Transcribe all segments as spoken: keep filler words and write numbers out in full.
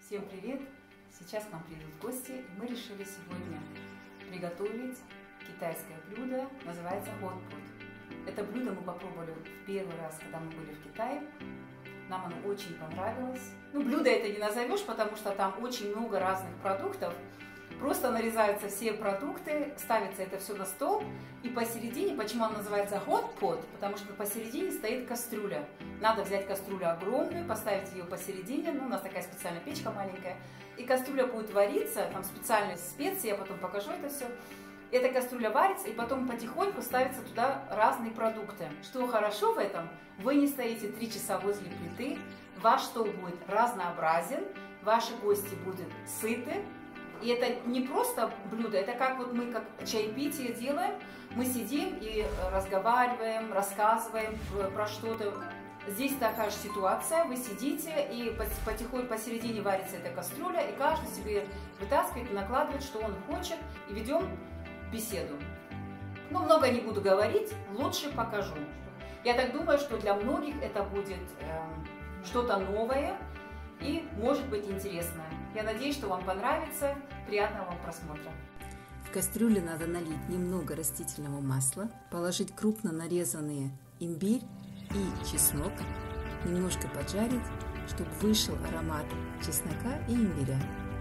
Всем привет! Сейчас к нам придут гости, и мы решили сегодня приготовить китайское блюдо, называется hot pot. Это блюдо мы попробовали в первый раз, когда мы были в Китае. Нам оно очень понравилось. Ну, блюдо это не назовешь, потому что там очень много разных продуктов. Просто нарезаются все продукты, ставится это все на стол, и посередине, почему он называется hot pot, потому что посередине стоит кастрюля. Надо взять кастрюлю огромную, поставить ее посередине, ну, у нас такая специальная печка маленькая, и кастрюля будет вариться, там специальные специи, я потом покажу это все. Эта кастрюля варится, и потом потихоньку ставятся туда разные продукты. Что хорошо в этом, вы не стоите три часа возле плиты, ваш стол будет разнообразен, ваши гости будут сыты. И это не просто блюдо, это как вот мы как чаепитие делаем, мы сидим и разговариваем, рассказываем про что-то. Здесь такая же ситуация, вы сидите и потихоньку посередине варится эта кастрюля, и каждый себе вытаскивает, накладывает, что он хочет, и ведем беседу. Ну, много не буду говорить, лучше покажу. Я так думаю, что для многих это будет э, что-то новое и может быть интересное. Я надеюсь, что вам понравится. Приятного вам просмотра. В кастрюле надо налить немного растительного масла, положить крупно нарезанные имбирь и чеснок, немножко поджарить, чтобы вышел аромат чеснока и имбиря.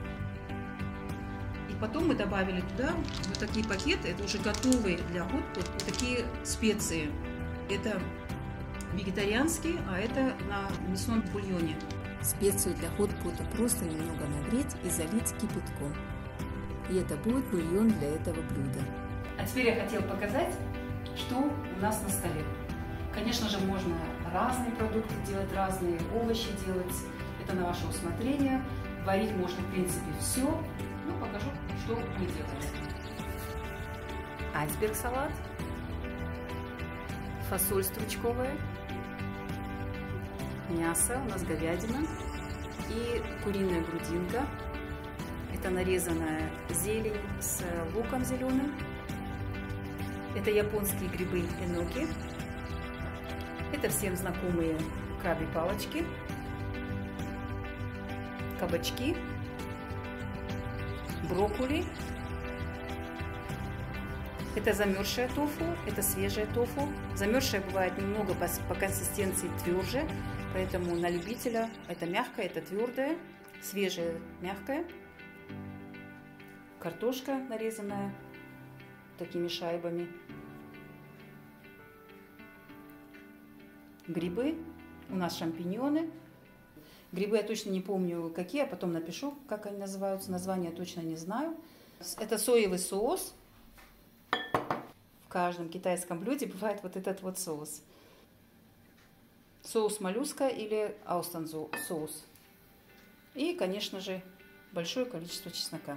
И потом мы добавили туда вот такие пакеты, это уже готовые для hot pot, вот такие специи. Это вегетарианские, а это на мясном бульоне. Специю для hot-pot просто немного нагреть и залить кипятком. И это будет бульон для этого блюда. А теперь я хотела показать, что у нас на столе. Конечно же, можно разные продукты делать, разные овощи делать. Это на ваше усмотрение. Варить можно, в принципе, все. Ну, покажу, что мы делаем. Айсберг-салат, фасоль стручковая, мясо, у нас говядина и куриная грудинка. Это нарезанная зелень с луком зеленым. Это японские грибы эноки. Это всем знакомые крабьи палочки, кабачки, брокколи. Это замерзшая тофу, это свежая тофу. Замерзшая бывает немного по, по консистенции тверже, поэтому на любителя это мягкое, это твердое, свежее, мягкое. Картошка нарезанная такими шайбами. Грибы, у нас шампиньоны. Грибы я точно не помню какие, я потом напишу, как они называются, название я точно не знаю. Это соевый соус. В каждом китайском блюде бывает вот этот вот соус. Соус моллюска или аустон соус. И, конечно же, большое количество чеснока.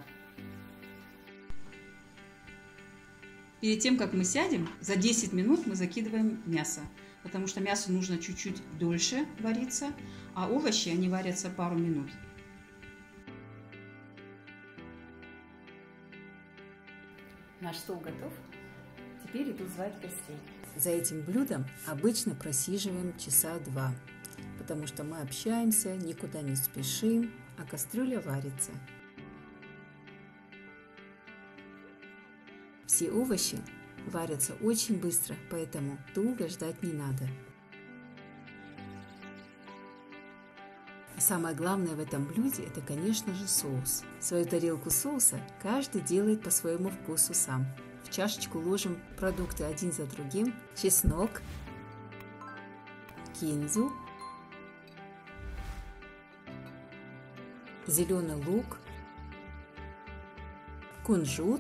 Перед тем, как мы сядем, за десять минут мы закидываем мясо. Потому что мясо нужно чуть-чуть дольше вариться, а овощи, они варятся пару минут. Наш стол готов. Теперь иду звать гостей. За этим блюдом обычно просиживаем часа два, потому что мы общаемся, никуда не спешим, а кастрюля варится. Все овощи варятся очень быстро, поэтому долго ждать не надо. А самое главное в этом блюде – это, конечно же, соус. Свою тарелку соуса каждый делает по своему вкусу сам. В чашечку ложим продукты один за другим: чеснок, кинзу, зеленый лук, кунжут,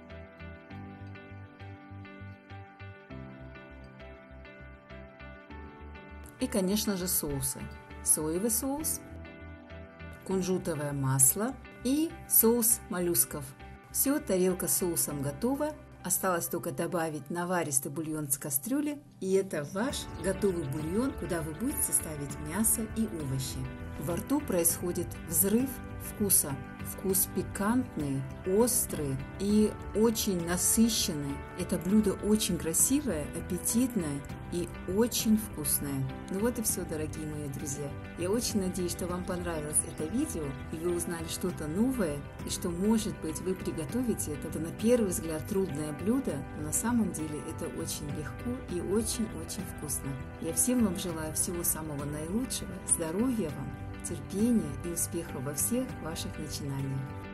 и, конечно же, соусы. Соевый соус, кунжутовое масло и соус моллюсков. Все, тарелка с соусом готова. Осталось только добавить наваристый бульон с кастрюли, и это ваш готовый бульон, куда вы будете ставить мясо и овощи. Во рту происходит взрыв вкуса. Вкус пикантный, острый и очень насыщенный. Это блюдо очень красивое, аппетитное и очень вкусное. Ну вот и все, дорогие мои друзья. Я очень надеюсь, что вам понравилось это видео, и вы узнали что-то новое, и что, может быть, вы приготовите это. Это на первый взгляд трудное блюдо, но на самом деле это очень легко и очень-очень вкусно. Я всем вам желаю всего самого наилучшего, здоровья вам, терпения и успехов во всех ваших начинаниях.